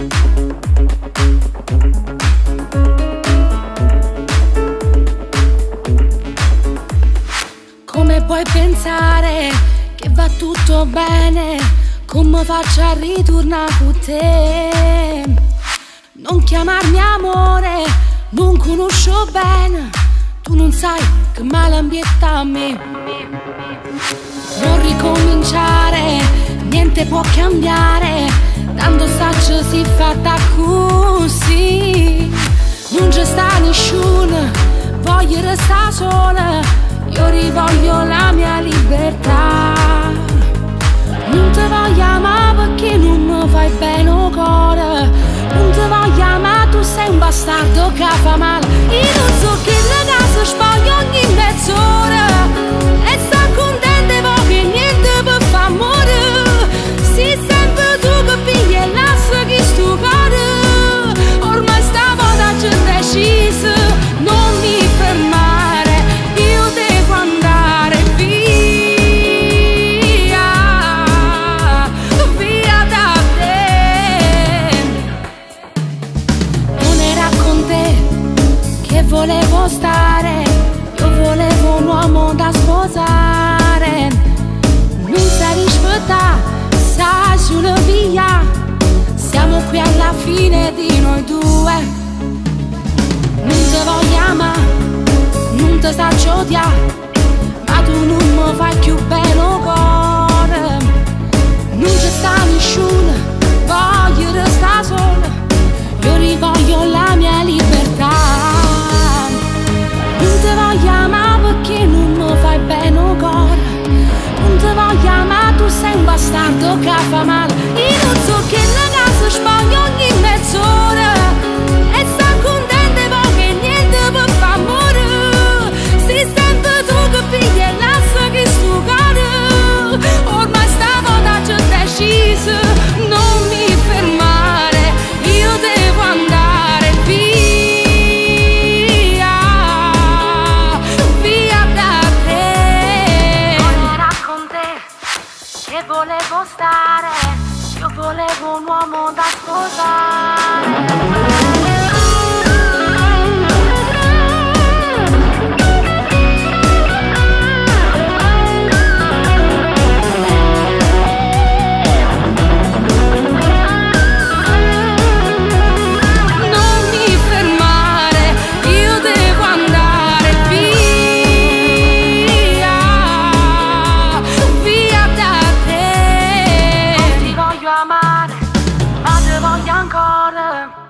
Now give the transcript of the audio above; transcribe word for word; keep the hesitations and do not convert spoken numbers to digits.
Come puoi pensare che va tutto bene? Come faccio a ritornare con te? Non chiamarmi amore, non conosco bene. Tu non sai che male ambietta a me. Non ricominciare, niente può cambiare, tanto saccio si fatta così. Non c'è sta nessuno, voglio restare sola. Io rivoglio la mia libertà. Non ti voglio amare perché non mi fai bene il cuore. Non ti voglio amare, tu sei un bastardo che fa male. Io non so che ragazzo spoglia ogni mezz'ora e sta contenta perché niente per fa amore. Sei sempre tu che pigli e lascia che sto cuore. Ormai stavolta c'è deciso, non mi fermare. Io devo andare via, via da te. Non era con te che volevo stare, io volevo un uomo da sposare. Non sai rispettare, sai solo via. Siamo qui alla fine di noi due. Non ti voglio amare, non ti saccio odiare, ma tu non mi fai più bene il cuore. Non c'è sta nessuno, voglio restare sola. Io rivoglio la mia libertà. Non ti voglio amare perché non mi fai bene il cuore. Non ti voglio amare, tu sei un bastardo che fa male. Io non so che ragazzo spoglia ogni mezz'ora e sta contenta perché niente per fa amore. Sei sempre tu che pigli e lascia che sto cuore. Ormai stavolta c'è deciso, non mi fermare. Io devo andare via, via da te. Non era con te che volevo stare, io volevo un uomo da sposare. Amare, ma te voglio ancora.